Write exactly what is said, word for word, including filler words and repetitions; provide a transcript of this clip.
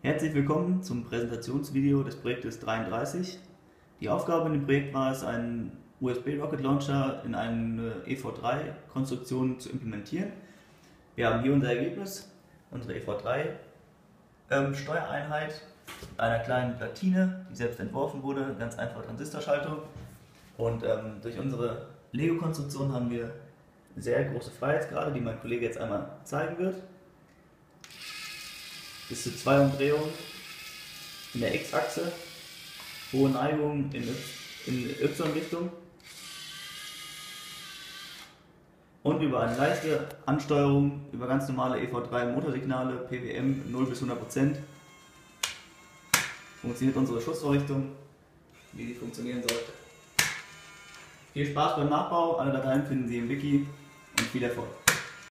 Herzlich willkommen zum Präsentationsvideo des Projektes dreiunddreißig. Die Aufgabe in dem Projekt war es, einen U S B Rocket Launcher in eine E V drei Konstruktion zu implementieren. Wir haben hier unser Ergebnis, unsere E V drei ähm, Steuereinheit mit einer kleinen Platine, die selbst entworfen wurde, ganz einfache Transistorschaltung. Und ähm, durch unsere Lego-Konstruktion haben wir sehr große Freiheitsgrade, die mein Kollege jetzt einmal zeigen wird. Bis zu zwei Umdrehungen in der X-Achse, hohe Neigung in Y-Richtung und über eine leichte Ansteuerung über ganz normale E V drei Motorsignale, P W M null bis hundert Prozent, funktioniert unsere Schussvorrichtung, wie sie funktionieren sollte. Viel Spaß beim Nachbau, alle Dateien finden Sie im Wiki und viel Erfolg!